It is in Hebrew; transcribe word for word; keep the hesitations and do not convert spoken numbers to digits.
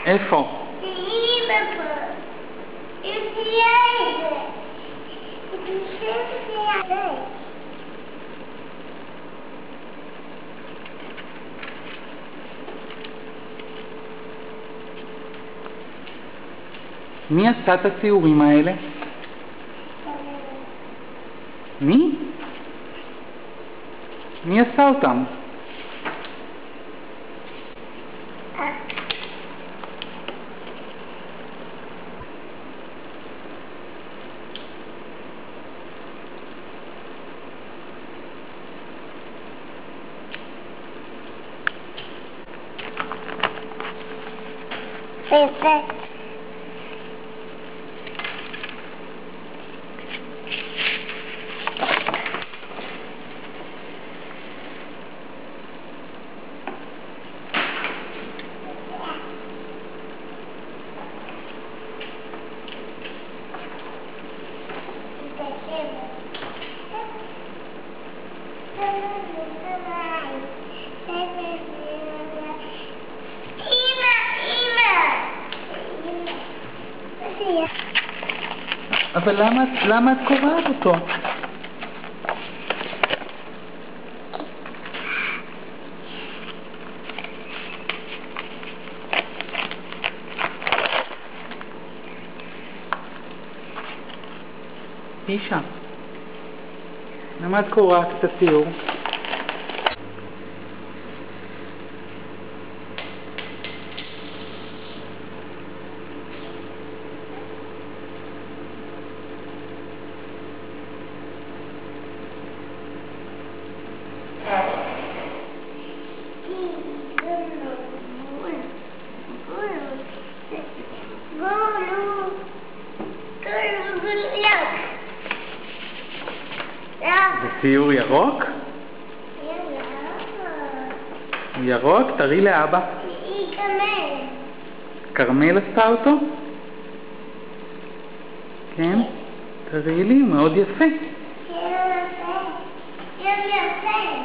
איפה? תהיי בפה. היא תהיה את זה. היא תשב את זה. מי עשה את הציורים האלה? מי? מי עשה אותם? יפה. אבל למה, למה את קוראת אותו? אישה, למה את קוראת את הציור? זה ציור ירוק? הוא ירוק? תראי לאבא. היא קרמל. קרמל עשתה אותו? כן? תראי לי, הוא מאוד יפה. יפה. יפה.